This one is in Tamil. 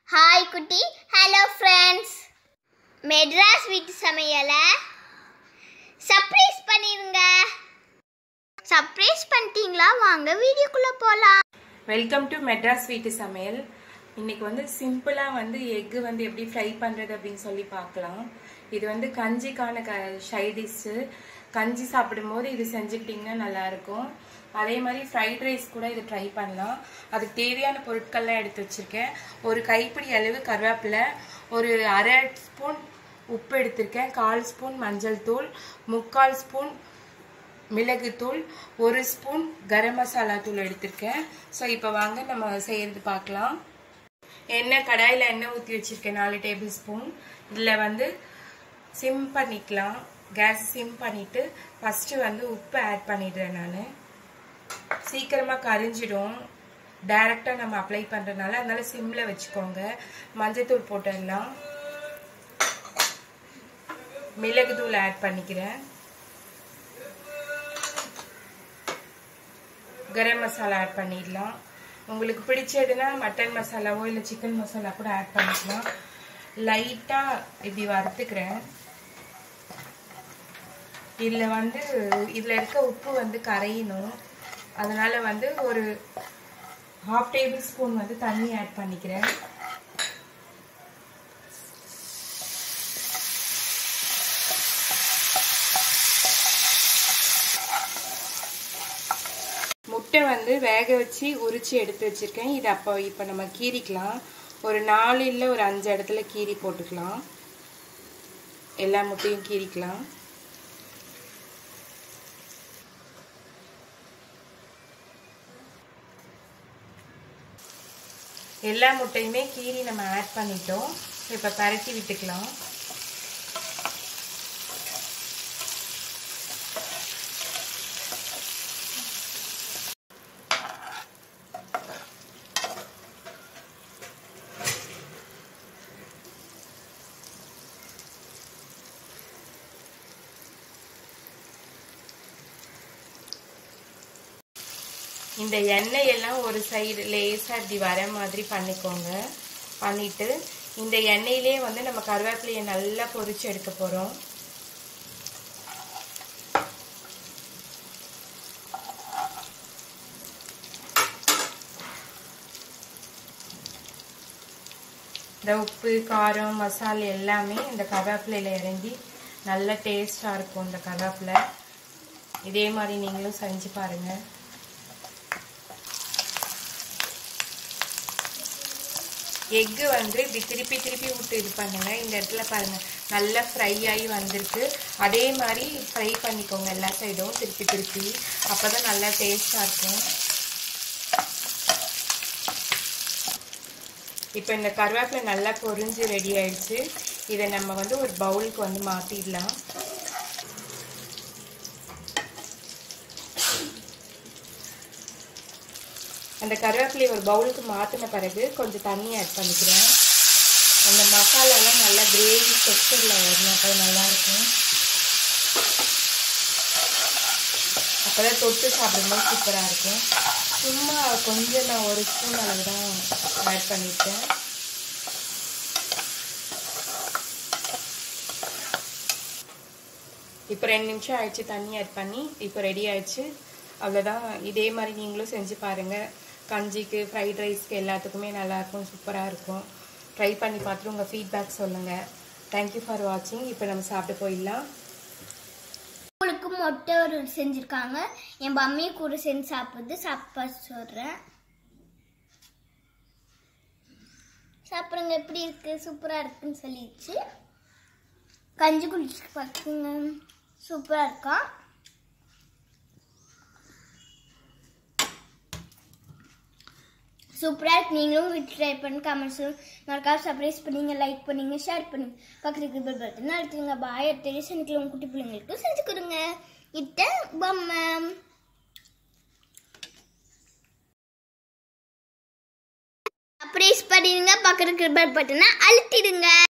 हाय कुटी हेलो फ्रेंड्स மெட்ராஸ் வீட்டு சமையலை சர்ப்ரைஸ் பண்ணிருங்க சர்ப்ரைஸ் பண்ணிட்டீங்களா வாங்க வீடியோக்குள்ள போலாம் வெல்கம் டு மெட்ராஸ் வீட்டு சமையல் இன்னைக்கு வந்து சிம்பிளா வந்து எக் வந்து எப்படி ஃப்ரை பண்றது அப்படினு சொல்லி பார்க்கலாம் இது வந்து கஞ்சிக்கான சைடு டிஷ் கஞ்சி சாப்பிடும்போது இது செஞ்சுக்கிட்டீங்கன்னா நல்லா இருக்கும் அதே மாதிரி ஃப்ரைட் ரைஸ் கூட இது ட்ரை பண்ணலாம் அதுக்கு தேவையான பொருட்கள்லாம் எடுத்து வச்சிருக்கேன் ஒரு கைப்பிடி அளவு கருவேப்பிலை ஒரு அரை ஸ்பூன் உப்பு எடுத்திருக்கேன் 1/4 ஸ்பூன் மஞ்சள் தூள் 3/4 ஸ்பூன் மிளகுத்தூள் 1 ஸ்பூன் கரம் மசாலா தூள் எடுத்திருக்கேன் ஸோ இப்போ வாங்க நம்ம செய்யறது பார்க்கலாம் எண்ணெய் கடாயில் எண்ணெய் ஊற்றி வச்சிருக்கேன் 4 டேபிள் ஸ்பூன் இதில் வந்து சிம் பண்ணிக்கலாம் கேஸ் சிம் பண்ணிட்டு ஃபர்ஸ்ட் வந்து உப்பு ஆட் பண்ணிடுறேன் நான் சீக்கிரமாக கரிஞ்சிடும் டைரெக்டாக நம்ம அப்ளை பண்ணுறதுனால அதனால சிம்மில் வச்சுக்கோங்க மஞ்சத்தூள் போட்டுடலாம் மிளகுத்தூள் ஆட் பண்ணிக்கிறேன் கரம் மசாலா ஆட் பண்ணிடலாம் உங்களுக்கு பிடிச்சதுன்னா மட்டன் மசாலாவோ இல்லை சிக்கன் மசாலா கூட ஆட் பண்ணிக்கலாம் லைட்டாக இப்படி வறுத்துக்கிறேன் இதில் வந்து இதில் இருக்க உப்பு வந்து கரையணும் அதனால வந்து ஒரு 1/2 டேபிள் ஸ்பூன் வந்து தண்ணி ஆட் பண்ணிக்கிறேன் முட்டை வந்து வேக வச்சு உரிச்சு எடுத்து வச்சிருக்கேன் இது இப்போ நம்ம கீறிக்கலாம் ஒரு 4 இல்லை ஒரு 5 இடத்துல கீறி போட்டுக்கலாம் எல்லா முட்டையும் கீறிக்கலாம் எல்லா முட்டையுமே கீறி நம்ம ஆட் பண்ணிட்டோம் இப்போ பரட்டி விட்டுக்கலாம் இந்த எண்ணெய் எல்லாம் ஒரு சைடு லேசா இப்படி வர மாதிரி பண்ணிக்கோங்க பண்ணிட்டு இந்த எண்ணெயிலே வந்து நம்ம கருவேப்பிலையை நல்லா பொரிச்சு எடுக்க போறோம் இந்த உப்பு காரம் மசாலா எல்லாமே இந்த கருவேப்பிலையில இறங்கி நல்ல டேஸ்டா இருக்கும் இந்த கருவேப்பிலை இதே மாதிரி நீங்களும் செஞ்சு பாருங்க எக்கு வந்து இப்படி திருப்பி விட்டு இது பண்ணுங்க இந்த இடத்துல பாருங்க நல்லா ஃப்ரை ஆகி வந்திருக்கு அதே மாதிரி ஃப்ரை பண்ணிக்கோங்க எல்லா சைடும் திருப்பி அப்பதான் நல்லா டேஸ்டா இருக்கும் இப்போ இந்த கருவேப்பிலை நல்லா பொரிஞ்சு ரெடி ஆயிடுச்சு இதை நம்ம வந்து ஒரு பவுலுக்கு வந்து மாத்திடலாம் அந்த கருவேப்பிலையை ஒரு பவுலுக்கு மாற்றின பிறகு கொஞ்சம் தண்ணி ஆட் பண்ணிக்கிறேன் அந்த மசாலாலாம் நல்லா கிரேவி டெக்ஸ்சரில் வரணும் அப்போ நல்லாயிருக்கும் அப்போ தான் தொட்டு சாப்பிடும்போது சூப்பராக இருக்கும் சும்மா கொஞ்சம் நான் 1 ஸ்பூன் அளவு தான் ஆட் பண்ணியிருக்கேன் இப்போ 2 நிமிஷம் ஆயிடுச்சு தண்ணி ஆட் பண்ணி இப்போ ரெடி ஆயிடுச்சு அவ்வளோதான் இதே மாதிரி நீங்களும் செஞ்சு பாருங்கள் கஞ்சிக்கு ஃப்ரைட் ரைஸ்க்கு எல்லாத்துக்குமே நல்லாயிருக்கும் சூப்பராக இருக்கும் ட்ரை பண்ணி பார்த்துட்டு உங்கள் ஃபீட்பேக் சொல்லுங்கள் தேங்க்யூ ஃபார் வாட்சிங் இப்போ நம்ம சாப்பிட்டு போயிடலாம் உங்களுக்கு மொட்டை ஒரு செஞ்சுருக்காங்க என் மம்மி கூட செஞ்சு சாப்பிட சொல்கிறேன் சாப்பிடுங்க எப்படி இருக்கு சூப்பராக இருக்குன்னு சொல்லிடுச்சு கஞ்சி குடிச்சு பார்த்துங்க சூப்பராக இருக்கா சூப்பராக இருக்கு நீங்களும் வீட்டு ட்ரை பண்ணி கமெண்ட்ஸ் மறக்காம சர்ப்ரைஸ் பண்ணுங்க லைக் பண்ணுங்க ஷேர் பண்ணுங்க பக்கத்துக்கு பெல் பட்டன் அழுத்துங்க பாய் தெரியும் எனக்கு உங்க குட்டி பிள்ளைங்களுக்கு செஞ்சு கொடுங்க இட்ட பொம்மை சர்ப்ரைஸ் பண்ணிடுங்க பக்கத்துக்கு பெல் பட்டனை அழுத்திடுங்க